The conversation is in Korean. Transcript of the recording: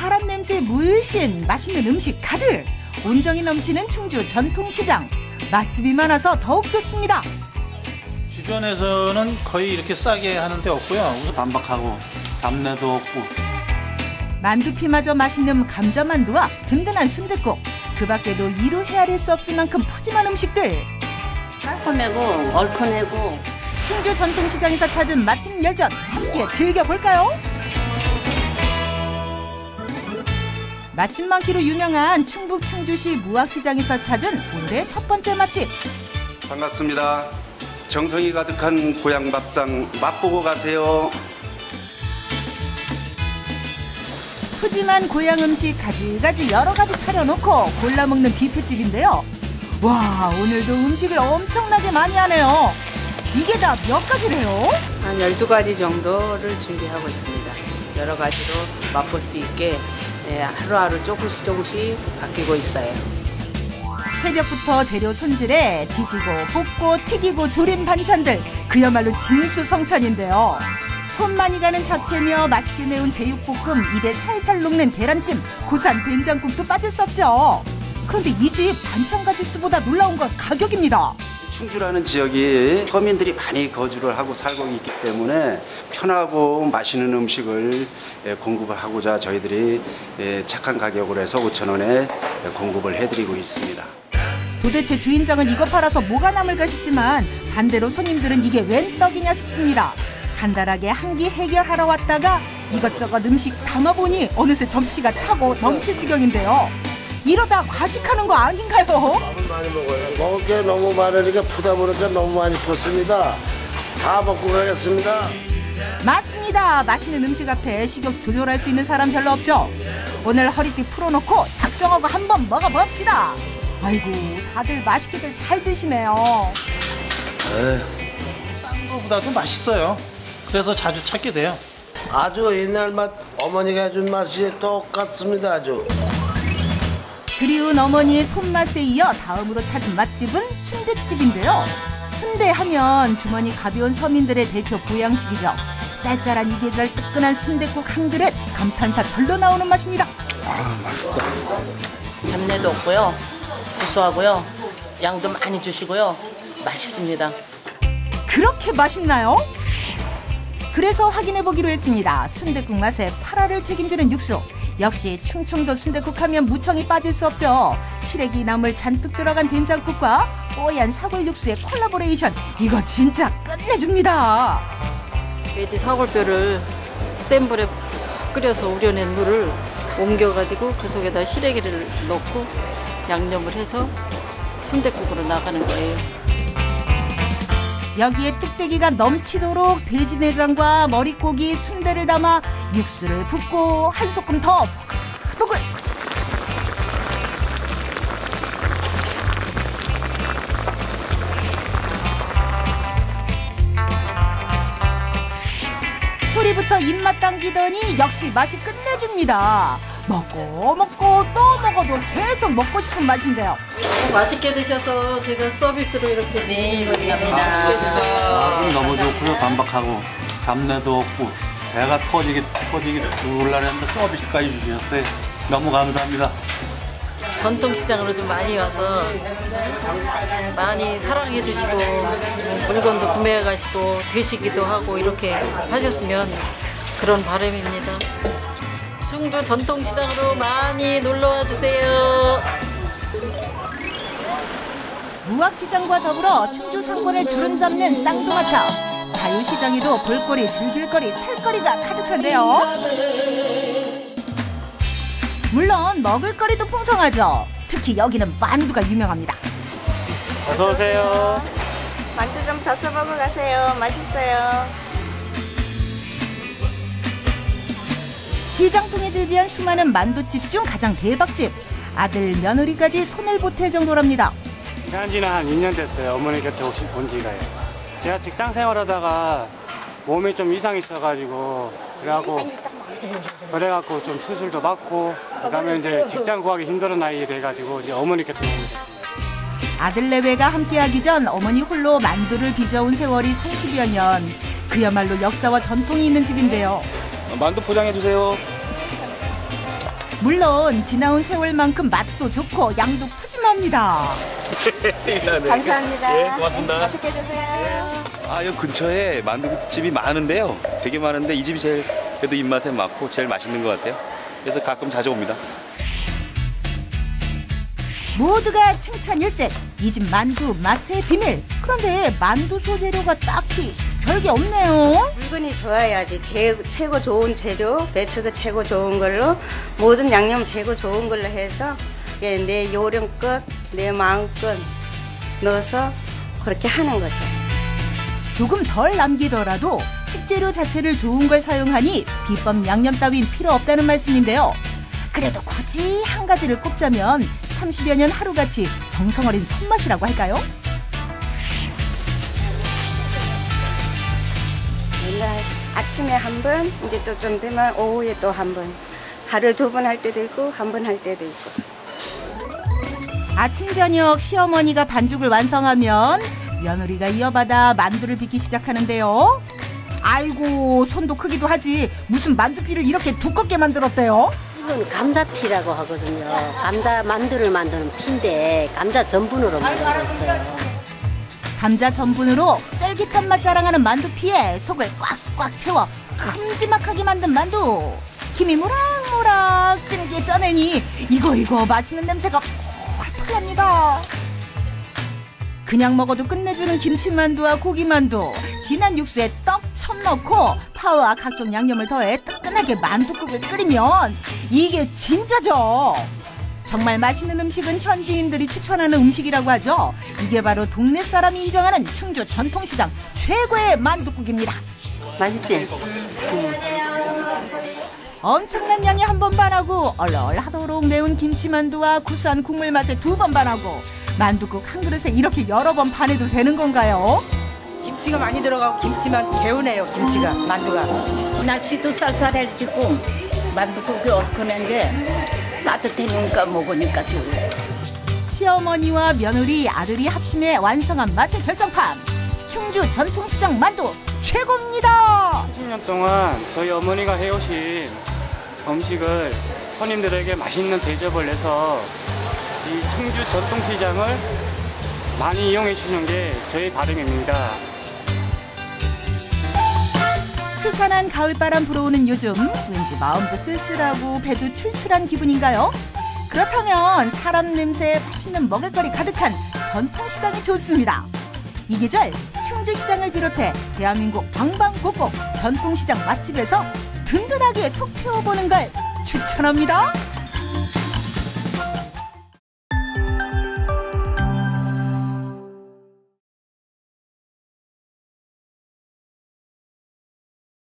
사람 냄새 물씬 맛있는 음식 가득. 온정이 넘치는 충주 전통시장. 맛집이 많아서 더욱 좋습니다. 주변에서는 거의 이렇게 싸게 하는 데 없고요. 단박하고 잡내도 없고. 만두피마저 맛있는 감자만두와 든든한 순댓국. 그 밖에도 이루 헤아릴 수 없을 만큼 푸짐한 음식들. 깔끔하고 얼큰하고. 충주 전통시장에서 찾은 맛집 열전 함께 즐겨볼까요? 맛집 많기로 유명한 충북 충주시 무학시장에서 찾은 오늘의 첫 번째 맛집. 반갑습니다. 정성이 가득한 고향 밥상 맛보고 가세요. 푸짐한 고향 음식 가지가지 여러 가지 차려놓고 골라 먹는 뷔페집인데요. 와, 오늘도 음식을 엄청나게 많이 하네요. 이게 다 몇 가지래요? 한 12가지 정도를 준비하고 있습니다. 여러 가지로 맛볼 수 있게 하루하루 조금씩 바뀌고 있어요. 새벽부터 재료 손질해 지지고 볶고 튀기고 조림 반찬들 그야말로 진수성찬인데요. 손 많이 가는 잡채며 맛있게 매운 제육볶음, 입에 살살 녹는 계란찜, 고산 된장국도 빠질 수 없죠. 그런데 이 집 반찬 가짓수보다 놀라운 건 가격입니다. 충주라는 지역이 서민들이 많이 거주를 하고 살고 있기 때문에 편하고 맛있는 음식을 공급을 하고자 저희들이 착한 가격으로 해서 5,000원에 공급을 해드리고 있습니다. 도대체 주인장은 이거 팔아서 뭐가 남을까 싶지만 반대로 손님들은 이게 웬 떡이냐 싶습니다. 간단하게 한 끼 해결하러 왔다가 이것저것 음식 담아보니 어느새 접시가 차고 넘칠 지경인데요. 이러다 과식하는 거 아닌가요? 밥을 많이 먹어요. 먹을 게 너무 많으니까 푸다 보니까 너무 많이 pus습니다. 다 먹고 가겠습니다. 맞습니다. 맛있는 음식 앞에 식욕 조절할 수 있는 사람 별로 없죠. 오늘 허리띠 풀어놓고 작정하고 한번 먹어봅시다. 아이고, 다들 맛있게들 잘 드시네요. 싼 거보다도 맛있어요. 그래서 자주 찾게 돼요. 아주 옛날 맛, 어머니가 해준 맛이 똑같습니다. 아주. 그리운 어머니의 손맛에 이어 다음으로 찾은 맛집은 순댓집인데요. 순대하면 주머니 가벼운 서민들의 대표 보양식이죠. 쌀쌀한 이 계절 뜨끈한 순댓국 한 그릇, 감탄사 절로 나오는 맛입니다. 아, 맛있다. 잡내도 없고요. 구수하고요. 양도 많이 주시고요. 맛있습니다. 그렇게 맛있나요? 그래서 확인해보기로 했습니다. 순댓국 맛에 파라를 책임지는 육수. 역시 충청도 순댓국 하면 무청이 빠질 수 없죠. 시래기 나물 잔뜩 들어간 된장국과 뽀얀 사골 육수의 콜라보레이션. 이거 진짜 끝내줍니다. 돼지 사골뼈를 센 불에 푹 끓여서 우려낸 물을 옮겨가지고 그 속에다 시래기를 넣고 양념을 해서 순댓국으로 나가는 거예요. 여기에 뚝배기가 넘치도록 돼지 내장과 머릿고기, 순대를 담아 육수를 붓고 한 소끔 더 푹. 소리부터 입맛 당기더니 역시 맛이 끝내줍니다. 먹고 또 먹어도 계속 먹고 싶은 맛인데요. 맛있게 드셔서 제가 서비스로 이렇게 매일 맛있게 드세요. 맛은 너무 좋고요. 단박하고 잡내도 없고 배가 터지게 죽을라는데 서비스까지 주셨을 때 너무 감사합니다. 전통시장으로 좀 많이 와서 많이 사랑해 주시고 물건도 구매해 가시고 드시기도 하고 이렇게 하셨으면 그런 바람입니다. 충주 전통시장으로 많이 놀러와 주세요. 무학시장과 더불어 충주 상권을 주름잡는 쌍둥아차. 자유시장에도 볼거리, 즐길거리, 살거리가 가득한데요. 물론 먹을거리도 풍성하죠. 특히 여기는 만두가 유명합니다. 어서 오세요. 만두 좀 져서 먹어 가세요. 맛있어요. 시장통에 즐비한 수많은 만두집 중 가장 대박집. 아들, 며느리까지 손을 보탤 정도랍니다. 한 지는 한 2년 됐어요. 어머니 곁에 온 지가요. 제가 직장 생활하다가 몸에 좀 이상이 있어가지고 그래갖고 좀 수술도 받고 그다음에 이제 직장 구하기 힘든 나이에 돼가지고 이제 어머니 곁에 오게 됐습니다. 아들 내외가 함께하기 전 어머니 홀로 만두를 빚어온 세월이 30여 년. 그야말로 역사와 전통이 있는 집인데요. 만두 포장해 주세요. 물론 지나온 세월만큼 맛도 좋고 양도 푸짐합니다. 감사합니다. 예, 고맙습니다. 맛있게 드세요. 아, 여기 근처에 만두집이 많은데요. 되게 많은데 이 집이 제일 그래도 입맛에 맞고 제일 맛있는 것 같아요. 그래서 가끔 자주 옵니다. 모두가 칭찬일세. 이 집 만두 맛의 비밀. 그런데 만두 소재료가 딱히 별게 없네요. 물건이 좋아야지. 최고 좋은 재료, 배추도 최고 좋은 걸로, 모든 양념 최고 좋은 걸로 해서 내 요령껏, 내 마음껏 넣어서 그렇게 하는 거죠. 조금 덜 남기더라도 식재료 자체를 좋은 걸 사용하니 비법 양념 따윈 필요 없다는 말씀인데요. 그래도 굳이 한 가지를 꼽자면 30여 년 하루같이 정성 어린 손맛이라고 할까요? 맨날 아침에 한 번, 이제 또 좀 되면 오후에 또 한 번. 하루에 2번 할 때도 있고, 한 번 할 때도 있고. 아침 저녁 시어머니가 반죽을 완성하면 며느리가 이어받아 만두를 빚기 시작하는데요. 아이고, 손도 크기도 하지 무슨 만두피를 이렇게 두껍게 만들었대요? 이건 감자피라고 하거든요. 감자 만두를 만드는 피인데 감자 전분으로 만들고 있어요. 감자 전분으로 쫄깃한 맛 자랑하는 만두피에 속을 꽉꽉 채워 큼지막하게 만든 만두. 김이 모락모락 찜기에 쪄내니 이거 맛있는 냄새가 펄펄 납니다. 그냥 먹어도 끝내주는 김치만두와 고기만두, 진한 육수에 떡청 넣고 파와 각종 양념을 더해 뜨끈하게 만두국을 끓이면 이게 진짜죠. 정말 맛있는 음식은 현지인들이 추천하는 음식이라고 하죠. 이게 바로 동네 사람이 인정하는 충주 전통시장 최고의 만두국입니다. 맛있지? 엄청난 양에 한 번 반하고 얼얼하도록 매운 김치만두와 구수한 국물 맛에 2번 반하고 만두국 한 그릇에 이렇게 여러 번 반해도 되는 건가요? 김치가 많이 들어가고 김치만 개운해요. 김치가 만두가. 날씨도 쌀쌀해지고 만두국이 얼큰한데 따뜻하니까 먹으니까 좋아요. 시어머니와 며느리, 아들이 합심해 완성한 맛의 결정판. 충주 전통시장 만두 최고입니다. 30년 동안 저희 어머니가 해오신 음식을 손님들에게 맛있는 대접을 해서 이 충주 전통시장을 많이 이용해 주시는 게 저희 바람입니다. 스산한 가을바람 불어오는 요즘 왠지 마음도 쓸쓸하고 배도 출출한 기분인가요? 그렇다면 사람 냄새에 맛있는 먹을거리 가득한 전통시장이 좋습니다. 이 계절 충주시장을 비롯해 대한민국 방방곡곡 전통시장 맛집에서 든든하게 속 채워보는 걸 추천합니다.